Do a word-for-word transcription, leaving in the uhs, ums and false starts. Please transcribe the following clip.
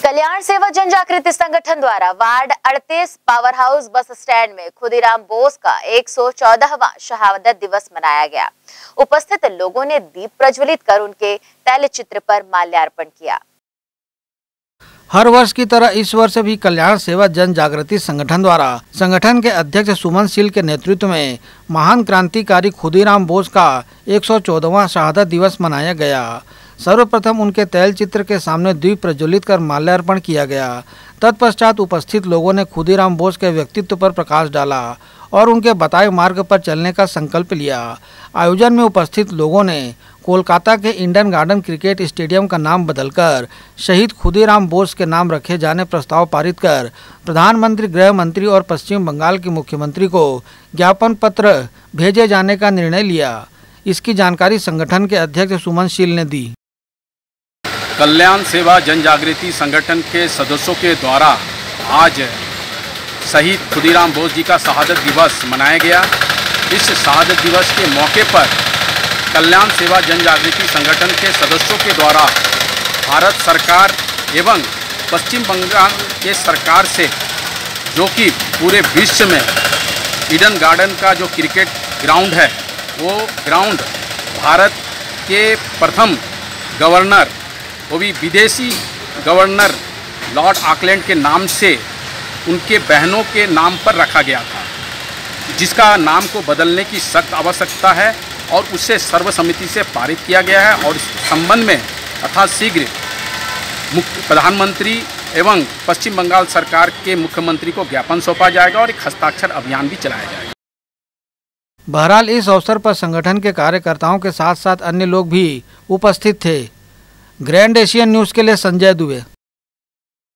कल्याण सेवा जन जागृति संगठन द्वारा वार्ड अड़तीस पावर हाउस बस स्टैंड में खुदीराम बोस का एक सौ चौदहवां शहादत दिवस मनाया गया। उपस्थित लोगों ने दीप प्रज्वलित कर उनके तैल चित्र पर माल्यार्पण किया। हर वर्ष की तरह इस वर्ष भी कल्याण सेवा जन जागृति संगठन द्वारा संगठन के अध्यक्ष सुमन शील के नेतृत्व में महान क्रांतिकारी खुदीराम बोस का एक सौ चौदहवां शहादत दिवस मनाया गया। सर्वप्रथम उनके तैल चित्र के सामने दीप प्रज्वलित कर माल्यार्पण किया गया। तत्पश्चात उपस्थित लोगों ने खुदीराम बोस के व्यक्तित्व पर प्रकाश डाला और उनके बताए मार्ग पर चलने का संकल्प लिया। आयोजन में उपस्थित लोगों ने कोलकाता के ईडन गार्डन क्रिकेट स्टेडियम का नाम बदलकर शहीद खुदीराम बोस के नाम रखे जाने प्रस्ताव पारित कर प्रधानमंत्री, गृह मंत्री और पश्चिम बंगाल के मुख्यमंत्री को ज्ञापन पत्र भेजे जाने का निर्णय लिया। इसकी जानकारी संगठन के अध्यक्ष सुमन शील ने दी। कल्याण सेवा जन जागृति संगठन के सदस्यों के द्वारा आज शहीद खुदीराम बोस जी का शहादत दिवस मनाया गया। इस शहादत दिवस के मौके पर कल्याण सेवा जन जागृति संगठन के सदस्यों के द्वारा भारत सरकार एवं पश्चिम बंगाल के सरकार से, जो कि पूरे विश्व में ईडन गार्डन का जो क्रिकेट ग्राउंड है, वो ग्राउंड भारत के प्रथम गवर्नर, वो भी विदेशी गवर्नर लॉर्ड ऑकलैंड के नाम से उनके बहनों के नाम पर रखा गया था, जिसका नाम को बदलने की सख्त आवश्यकता है और उसे सर्वसम्मति से पारित किया गया है। और इस संबंध में अर्थात शीघ्र मुख्य प्रधानमंत्री एवं पश्चिम बंगाल सरकार के मुख्यमंत्री को ज्ञापन सौंपा जाएगा और एक हस्ताक्षर अभियान भी चलाया जाएगा। बहरहाल इस अवसर पर संगठन के कार्यकर्ताओं के साथ साथ अन्य लोग भी उपस्थित थे। ग्रैंड एशियन न्यूज़ के लिए संजय दुबे।